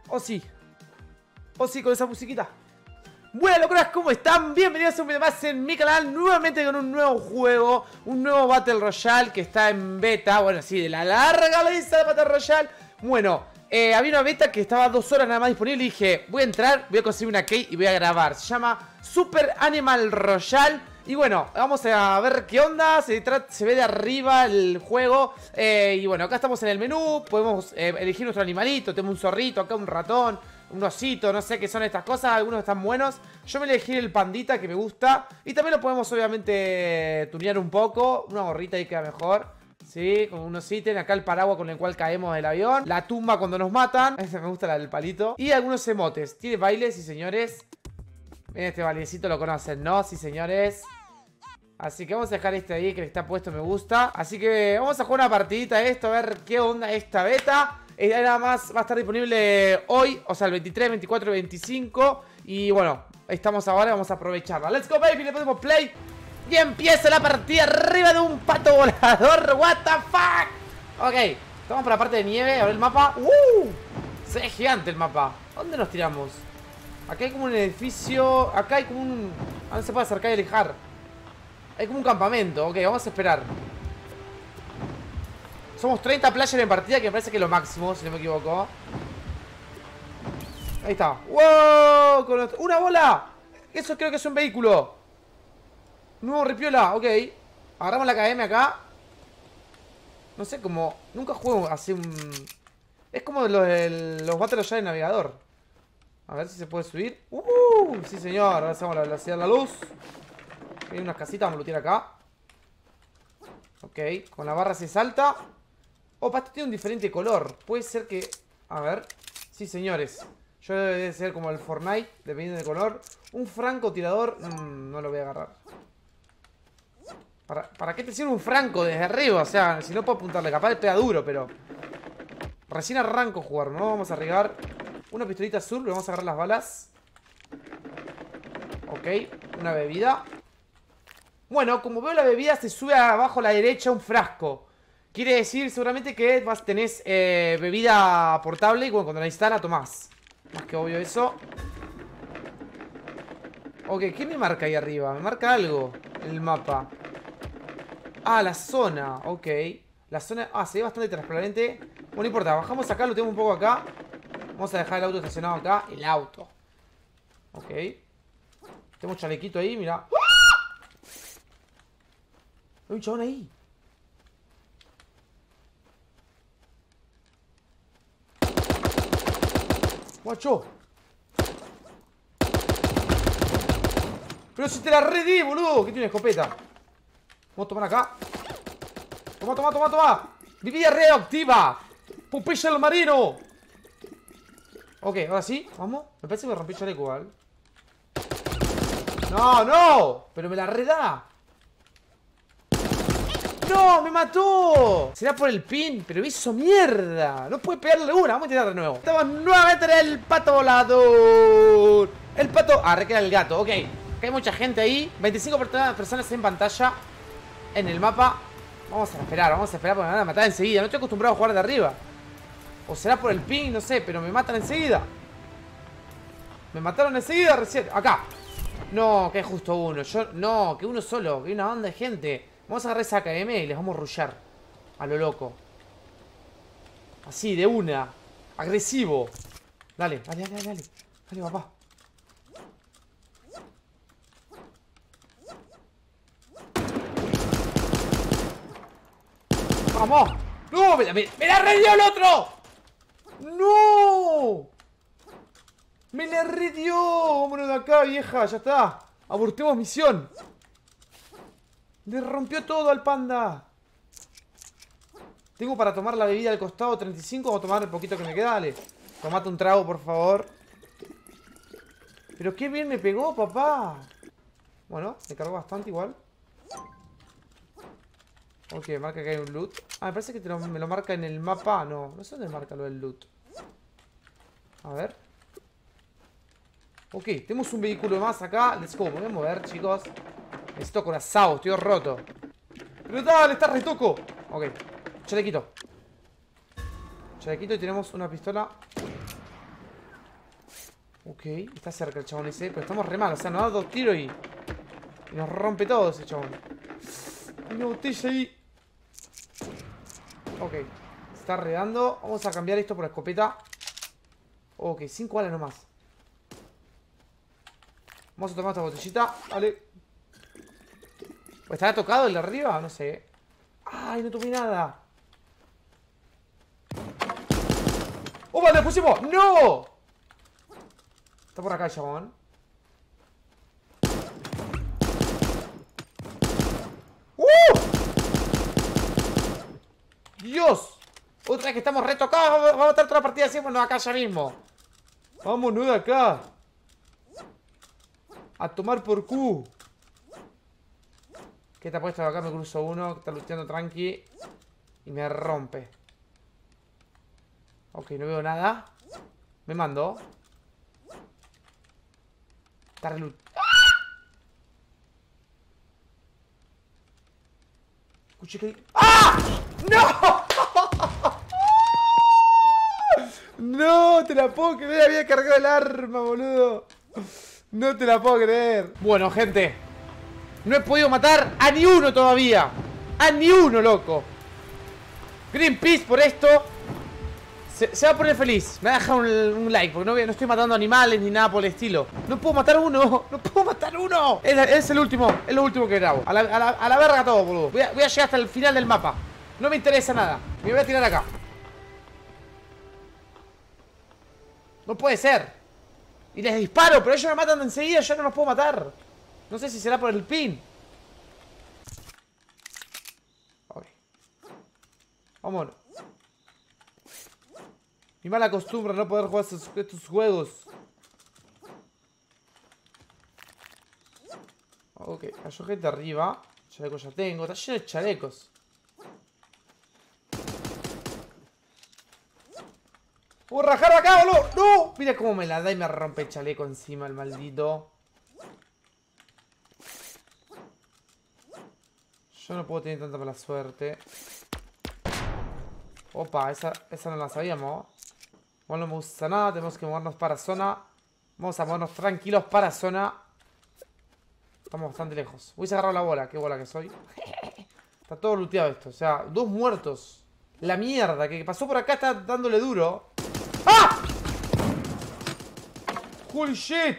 Oh sí. Oh sí, con esa musiquita. Bueno, locuras, ¿cómo están? Bienvenidos a un video más en mi canal. Nuevamente con un nuevo juego. Un nuevo Battle Royale que está en beta. Bueno, sí, de la larga lista de Battle Royale. Bueno, había una beta que estaba 2 horas nada más disponible. Y dije, voy a entrar, voy a conseguir una key y voy a grabar. Se llama Super Animal Royale. Y bueno, vamos a ver qué onda. Se ve de arriba el juego. Y bueno, acá estamos en el menú. Podemos elegir nuestro animalito. Tenemos un zorrito, acá un ratón, un osito, no sé qué son estas cosas. Algunos están buenos. Yo me elegí el pandita que me gusta. Y también lo podemos obviamente tunear un poco. Una gorrita ahí queda mejor. Sí, con unos ítems. Acá el paraguas con el cual caemos del avión. La tumba cuando nos matan. Ese me gusta, la del palito. Y algunos emotes. Tiene bailes, sí señores. Miren, este bailecito lo conocen, ¿no? Sí señores. Así que vamos a dejar este ahí que le está puesto me gusta. Así que vamos a jugar una partidita de esto. A ver qué onda esta beta. Nada más va a estar disponible hoy. O sea, el 23, 24 y 25. Y bueno, estamos ahora. Vamos a aprovecharla. Let's go, baby. Le ponemos play. Y empieza la partida arriba de un pato volador. What the fuck. Ok, estamos por la parte de nieve. A ver el mapa. Se ve gigante el mapa. ¿Dónde nos tiramos? Acá hay como un edificio. Acá hay como un... ¿A dónde se puede acercar y alejar? Hay como un campamento. Ok, vamos a esperar. Somos 30 players en partida, que me parece que es lo máximo, si no me equivoco. Ahí está. ¡Wow! ¡Una bola! Eso creo que es un vehículo. Nuevo ripiola, ok. Agarramos la KM acá. No sé, como... Nunca juego así un... Es como los Battle Royale de navegador. A ver si se puede subir. Sí señor, ahora hacemos la velocidad de la luz. Hay unas casitas, vamos a lootear acá. Ok, con la barra se salta. Opa, esto tiene un diferente color. Puede ser que... A ver. Sí, señores. Yo debe ser como el Fortnite, dependiendo del color. Un francotirador. No lo voy a agarrar. ¿Para qué te sirve un franco desde arriba? O sea, si no puedo apuntarle. Capaz pega duro, pero... Recién arranco a jugar, ¿no? Vamos a arriesgar una pistolita azul. Le vamos a agarrar las balas. Ok, una bebida. Bueno, como veo la bebida, se sube abajo a la derecha un frasco. Quiere decir seguramente que tenés bebida portable y cuando la instala tomás. Más que obvio eso. Ok, ¿qué me marca ahí arriba? Me marca algo en el mapa. Ah, la zona, ok. La zona, se ve bastante transparente. Bueno, no importa, bajamos acá, lo tengo un poco acá. Vamos a dejar el auto estacionado acá. El auto. Ok. Tengo un chalequito ahí, mira. Hay un chabón ahí. Guacho. Pero si te la redí, boludo. ¿Qué tiene escopeta? Vamos a tomar acá. Toma, toma, toma, toma. Bebida radioactiva. Popeye el marino. Ok, ahora sí, vamos. Me parece que me rompí el chaleco igual. No, no. Pero me la reda. ¡No! ¡Me mató! Será por el pin, pero hizo mierda. No puede pegarle una. Vamos a tirar de nuevo. Estamos nuevamente en el pato volador. El pato... requera el gato. Ok. Acá hay mucha gente ahí. 25 personas en pantalla. En el mapa. Vamos a esperar porque me van a matar enseguida. No estoy acostumbrado a jugar de arriba. O será por el pin, no sé, pero me matan enseguida. Me mataron enseguida recién. Acá. No, que es justo uno. No, que uno solo. Que hay una banda de gente. Vamos a agarrar esa KM y les vamos a rushear. A lo loco. Así, de una. Agresivo. Dale, dale, dale, dale. Dale, papá. ¡Vamos! ¡No! ¡Me la redió el otro! ¡No! ¡Me la redió! Vámonos de acá, vieja. Ya está. Abortemos misión. Le rompió todo al panda. Tengo para tomar la bebida al costado 35. Vamos a tomar el poquito que me queda. Dale. Tomate un trago, por favor. Pero qué bien me pegó, papá. Bueno, me cargó bastante igual. Ok, marca que hay un loot. Me parece que me lo marca en el mapa. No, no sé dónde marca lo del loot. A ver. Ok, tenemos un vehículo más acá. Let's go, me voy a mover, chicos. Necesito corazón, estoy roto. Pero dale, está retoco. Ok, chalequito. Chalequito y tenemos una pistola. Ok, está cerca el chabón ese. Pero estamos re mal, o sea, nos da 2 tiros y nos rompe todo ese chabón. Hay una botella ahí. Ok, se está redando. Vamos a cambiar esto por la escopeta. Ok, 5 balas nomás. Vamos a tomar esta botellita. Vale. ¿Estará tocado el de arriba? No sé. ¡Ay, no tomé nada! ¡Oh, vale! ¡Le pusimos! ¡No! Está por acá el chabón. ¡Dios! Otra vez que estamos retocados. Vamos a estar toda la partida así. Bueno, acá ya mismo. Vámonos de acá. A tomar por Q. ¿Qué te ha puesto acá? Me cruzo uno. Está luchando tranqui. Y me rompe. Ok, no veo nada. Me mando. Está relut. Escuché que... ¡Ah! ¡No! No te la puedo creer. Había cargado el arma, boludo. No te la puedo creer. Bueno, gente, no he podido matar a ni uno todavía. A ni uno, loco. Greenpeace por esto se va a poner feliz. Me va a dejar un like, porque no estoy matando animales ni nada por el estilo. No puedo matar uno. No puedo matar uno. Es el último. Es lo último que grabo. A la verga todo, boludo. Voy a llegar hasta el final del mapa. No me interesa nada. Me voy a tirar acá. No puede ser. Y les disparo, pero ellos me matan enseguida. Yo no los puedo matar. No sé si será por el pin. Ok. Vámonos. Mi mala costumbre no poder jugar estos juegos. Ok, hay gente arriba. Chalecos ya tengo. Está lleno de chalecos. ¡Puedo rajar acá, boludo! ¡No! Mira cómo me la da y me rompe el chaleco encima, el maldito. Yo no puedo tener tanta mala suerte. Opa, esa no la sabíamos. Bueno, no me gusta nada. Tenemos que movernos para zona. Vamos a movernos tranquilos para zona. Estamos bastante lejos. Hubiese agarrado la bola. Qué bola que soy. Está todo looteado esto. O sea, 2 muertos. La mierda. Que pasó por acá está dándole duro. ¡Ah! ¡Holy shit!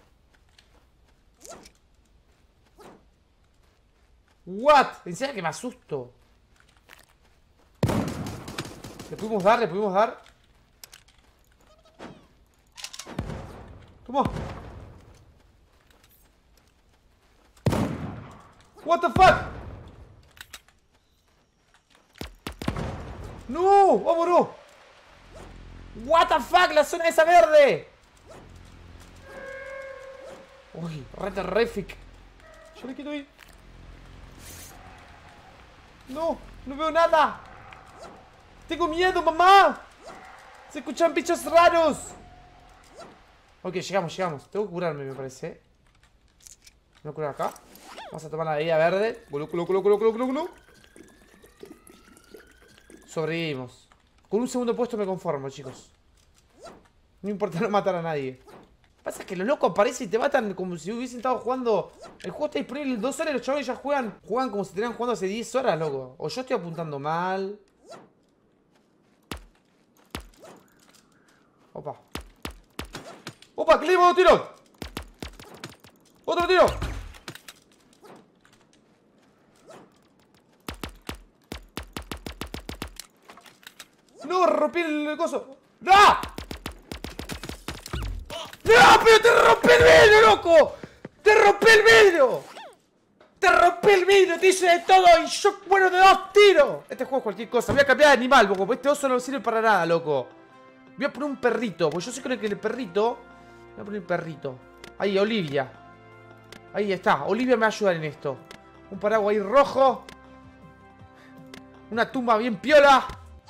¿What? ¿En serio que me asusto? ¿Le pudimos dar? ¿Le pudimos dar? Toma. What the fuck? No, vámonos. What the fuck, la zona esa verde. Uy, re terrific. Yo le quito ahí. No, no veo nada. Tengo miedo, mamá. Se escuchan bichos raros. Ok, llegamos. Tengo que curarme, me parece. Me voy a curar acá. Vamos a tomar la bebida verde. Culo. Sobrevivimos. Con un segundo puesto me conformo, chicos. No importa no matar a nadie. Pasa que los locos aparecen y te matan como si hubiesen estado jugando. El juego está disponible 2 horas y los chavales ya juegan como si estuvieran jugando hace 10 horas, loco. O yo estoy apuntando mal. Opa, que le dimos 2 tiros. Otro tiro. No, rompí el coso. ¡No! ¡No, pero te rompí el vidrio, loco! ¡Te rompí el vidrio! ¡Te rompí el vidrio! Te hice de todo y yo muero de 2 tiros. Este juego es cualquier cosa. Voy a cambiar de animal, loco, porque este oso no sirve para nada, loco. Voy a poner un perrito, porque yo sé que el perrito... Voy a poner un perrito. Ahí, Olivia. Ahí está, Olivia me va a ayudar en esto. Un paraguas ahí rojo. Una tumba bien piola.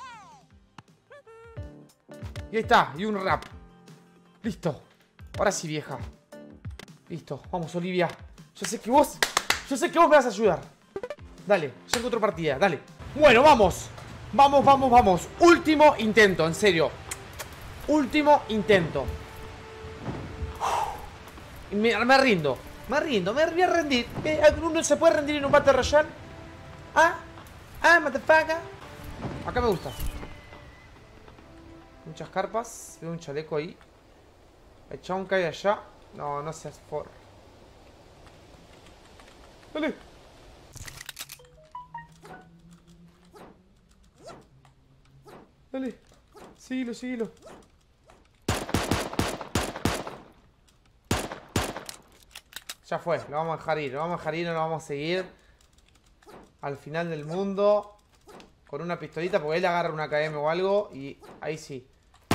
Y ahí está, y un rap. Listo. Ahora sí, vieja. Listo, vamos, Olivia. Yo sé que vos me vas a ayudar. Dale, ya encuentro partida, dale. Bueno, vamos. Vamos. Último intento, en serio. Último intento. Me rindo. Me voy a rendir. ¿Uno se puede rendir en un Battle Royale? Motherfucker. Acá me gusta. Muchas carpas. Veo un chaleco ahí. El chabón cae allá. No seas for. Dale. Dale. Síguelo. Ya fue, lo vamos a dejar ir, no lo vamos a seguir al final del mundo con una pistolita, porque él agarra una KM o algo y ahí sí.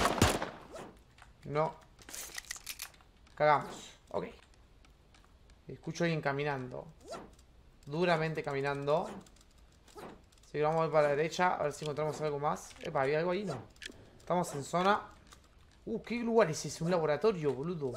No. Cagamos. Ok. Escucho a alguien caminando. Duramente caminando. Así que vamos a ir para la derecha, a ver si encontramos algo más. Epa, ¿había algo ahí? No. Estamos en zona. ¿Qué lugar es ese? Un laboratorio, boludo.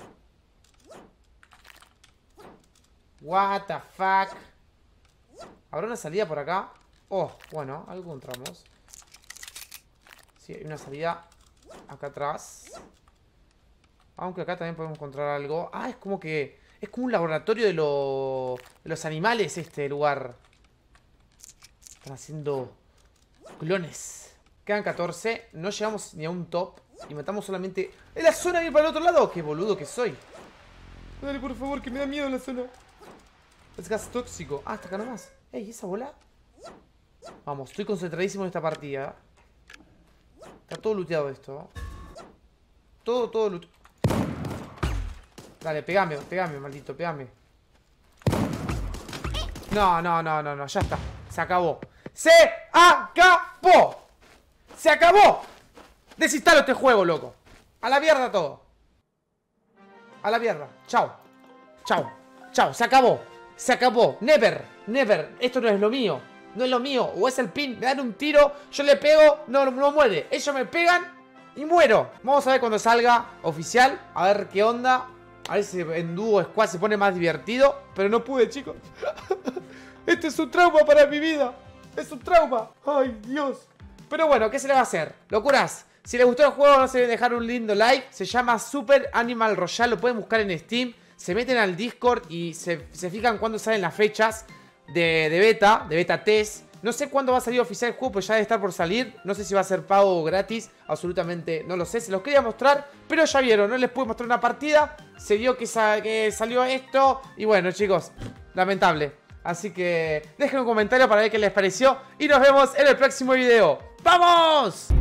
What the fuck. ¿Habrá una salida por acá? Oh, bueno, algo encontramos. Sí, hay una salida acá atrás. Aunque acá también podemos encontrar algo. Es como que... Es como un laboratorio de los animales este lugar. Están haciendo clones. Quedan 14. No llegamos ni a un top. Y matamos solamente... ¿En la zona ir para el otro lado? ¡Qué boludo que soy! Dale, por favor, que me da miedo la zona. Es gas tóxico. Está acá nomás. Ey, ¿esa bola? Vamos, estoy concentradísimo en esta partida. Está todo looteado esto. Todo looteado. Dale, pegame, maldito, pegame. No, ya está. Se acabó. ¡Se acabó! ¡Se acabó! Desinstalo este juego, loco. A la mierda todo. A la mierda. Chao. Se acabó. Never. Esto no es lo mío. No es lo mío. O es el pin. Me dan un tiro. Yo le pego. No muere. Ellos me pegan y muero. Vamos a ver cuando salga oficial. A ver qué onda. A ver si en dúo squad se pone más divertido. Pero no pude, chicos. Este es un trauma para mi vida. Es un trauma. Ay, Dios. Pero bueno, ¿qué se le va a hacer? Locuras. Si les gustó el juego, no se olviden dejar un lindo like. Se llama Super Animal Royale. Lo pueden buscar en Steam. Se meten al Discord y se fijan cuándo salen las fechas de beta test. No sé cuándo va a salir oficial el juego, pues ya debe estar por salir. No sé si va a ser pago o gratis. Absolutamente no lo sé. Se los quería mostrar, pero ya vieron. No les pude mostrar una partida. Se dio que salió esto. Y bueno, chicos, lamentable. Así que dejen un comentario para ver qué les pareció. Y nos vemos en el próximo video. ¡Vamos!